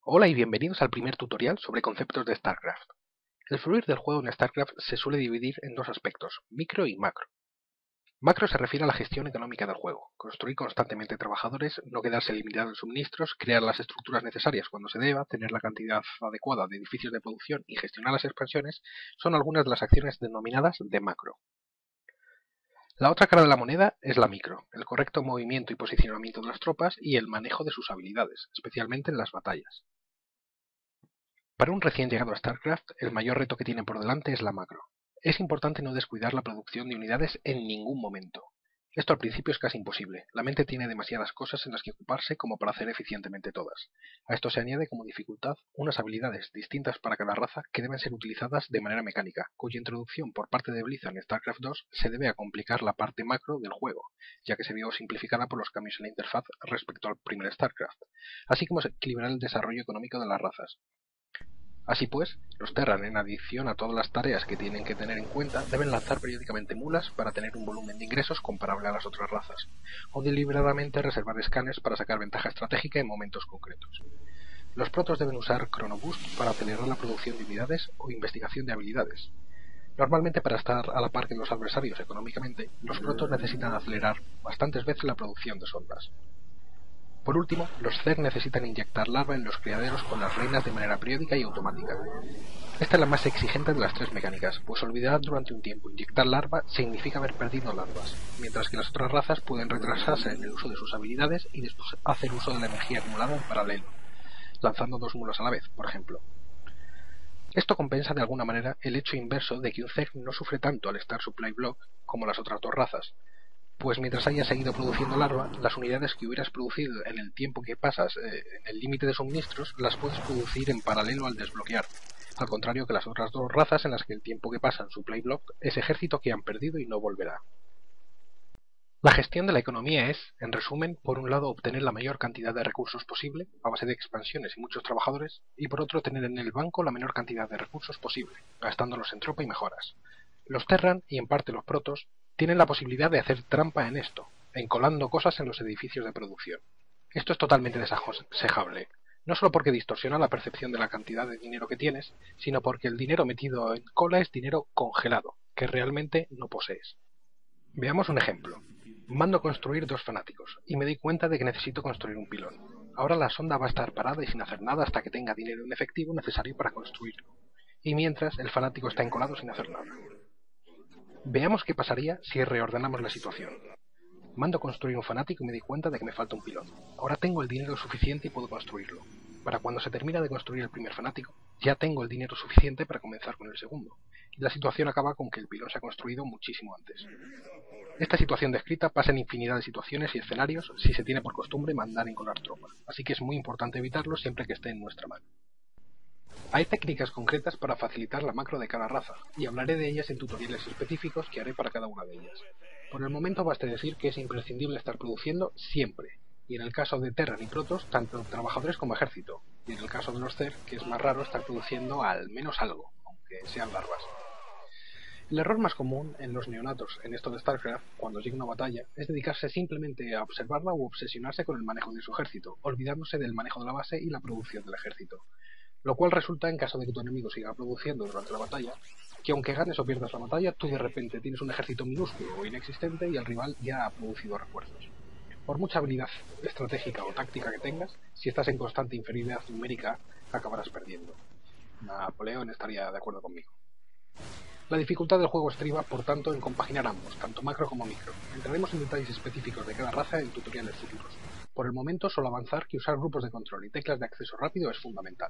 Hola y bienvenidos al primer tutorial sobre conceptos de StarCraft. El fluir del juego en StarCraft se suele dividir en dos aspectos, micro y macro. Macro se refiere a la gestión económica del juego, construir constantemente trabajadores, no quedarse limitado en suministros, crear las estructuras necesarias cuando se deba, tener la cantidad adecuada de edificios de producción y gestionar las expansiones son algunas de las acciones denominadas de macro. La otra cara de la moneda es la micro, el correcto movimiento y posicionamiento de las tropas y el manejo de sus habilidades, especialmente en las batallas. Para un recién llegado a StarCraft, el mayor reto que tiene por delante es la macro. Es importante no descuidar la producción de unidades en ningún momento. Esto al principio es casi imposible, la mente tiene demasiadas cosas en las que ocuparse como para hacer eficientemente todas. A esto se añade como dificultad unas habilidades distintas para cada raza que deben ser utilizadas de manera mecánica, cuya introducción por parte de Blizzard en StarCraft 2 se debe a complicar la parte macro del juego, ya que se vio simplificada por los cambios en la interfaz respecto al primer StarCraft, así como equilibrar el desarrollo económico de las razas. Así pues, los Terran, en adición a todas las tareas que tienen que tener en cuenta, deben lanzar periódicamente mulas para tener un volumen de ingresos comparable a las otras razas, o deliberadamente reservar escanes para sacar ventaja estratégica en momentos concretos. Los protos deben usar Chronoboost para acelerar la producción de unidades o investigación de habilidades. Normalmente, para estar a la par que los adversarios económicamente, los protos necesitan acelerar bastantes veces la producción de sondas. Por último, los Zerg necesitan inyectar larva en los criaderos con las reinas de manera periódica y automática. Esta es la más exigente de las tres mecánicas, pues olvidar durante un tiempo inyectar larva significa haber perdido larvas, mientras que las otras razas pueden retrasarse en el uso de sus habilidades y después hacer uso de la energía acumulada en paralelo, lanzando dos mulas a la vez, por ejemplo. Esto compensa de alguna manera el hecho inverso de que un Zerg no sufre tanto al Star Supply Block como las otras dos razas, pues mientras hayas seguido produciendo larva, las unidades que hubieras producido en el tiempo que pasas en el límite de suministros las puedes producir en paralelo al desbloquear, al contrario que las otras dos razas en las que el tiempo que pasa en supply block es ejército que han perdido y no volverá. La gestión de la economía es, en resumen, por un lado obtener la mayor cantidad de recursos posible, a base de expansiones y muchos trabajadores, y por otro tener en el banco la menor cantidad de recursos posible, gastándolos en tropa y mejoras. Los Terran, y en parte los Protoss, tienen la posibilidad de hacer trampa en esto, encolando cosas en los edificios de producción. Esto es totalmente desaconsejable, no solo porque distorsiona la percepción de la cantidad de dinero que tienes, sino porque el dinero metido en cola es dinero congelado, que realmente no posees. Veamos un ejemplo. Mando construir dos fanáticos, y me doy cuenta de que necesito construir un pilón. Ahora la sonda va a estar parada y sin hacer nada hasta que tenga dinero en efectivo necesario para construirlo. Y mientras, el fanático está encolado sin hacer nada. Veamos qué pasaría si reordenamos la situación. Mando construir un fanático y me doy cuenta de que me falta un pilón. Ahora tengo el dinero suficiente y puedo construirlo. Para cuando se termina de construir el primer fanático, ya tengo el dinero suficiente para comenzar con el segundo. Y la situación acaba con que el pilón se ha construido muchísimo antes. Esta situación descrita pasa en infinidad de situaciones y escenarios si se tiene por costumbre mandar encolar tropas, así que es muy importante evitarlo siempre que esté en nuestra mano. Hay técnicas concretas para facilitar la macro de cada raza, y hablaré de ellas en tutoriales específicos que haré para cada una de ellas. Por el momento basta decir que es imprescindible estar produciendo siempre, y en el caso de Terran y Protoss, tanto trabajadores como ejército, y en el caso de los Zerg, que es más raro estar produciendo al menos algo, aunque sean larvas. El error más común en los neonatos en esto de StarCraft, cuando llega una batalla, es dedicarse simplemente a observarla o obsesionarse con el manejo de su ejército, olvidándose del manejo de la base y la producción del ejército. Lo cual resulta, en caso de que tu enemigo siga produciendo durante la batalla, que aunque ganes o pierdas la batalla, tú de repente tienes un ejército minúsculo o inexistente y el rival ya ha producido refuerzos. Por mucha habilidad estratégica o táctica que tengas, si estás en constante inferioridad numérica, acabarás perdiendo. Napoleón estaría de acuerdo conmigo. La dificultad del juego estriba, por tanto, en compaginar ambos, tanto macro como micro. Entraremos en detalles específicos de cada raza en tutoriales futuros. Por el momento, solo avanzar que usar grupos de control y teclas de acceso rápido es fundamental.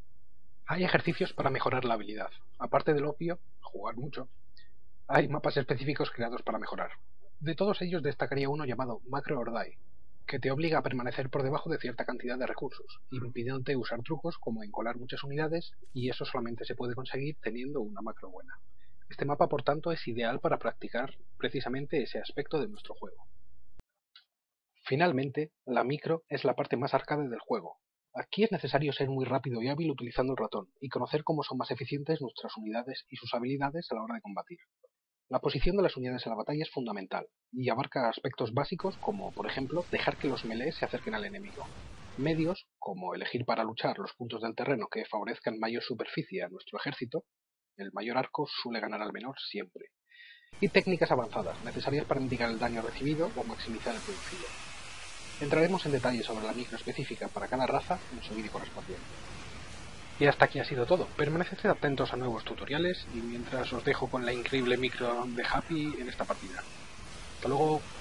Hay ejercicios para mejorar la habilidad. Aparte del obvio, jugar mucho, hay mapas específicos creados para mejorar. De todos ellos destacaría uno llamado Macro or Die, que te obliga a permanecer por debajo de cierta cantidad de recursos, impidiéndote usar trucos como encolar muchas unidades, y eso solamente se puede conseguir teniendo una macro buena. Este mapa, por tanto, es ideal para practicar precisamente ese aspecto de nuestro juego. Finalmente, la micro es la parte más arcade del juego. Aquí es necesario ser muy rápido y hábil utilizando el ratón, y conocer cómo son más eficientes nuestras unidades y sus habilidades a la hora de combatir. La posición de las unidades en la batalla es fundamental, y abarca aspectos básicos como, por ejemplo, dejar que los melees se acerquen al enemigo. medios, como elegir para luchar los puntos del terreno que favorezcan mayor superficie a nuestro ejército, el mayor arco suele ganar al menor siempre, y técnicas avanzadas, necesarias para mitigar el daño recibido o maximizar el producido. Entraremos en detalle sobre la micro específica para cada raza en su vídeo correspondiente. Y hasta aquí ha sido todo. Permaneced atentos a nuevos tutoriales y mientras os dejo con la increíble micro de Happy en esta partida. Hasta luego.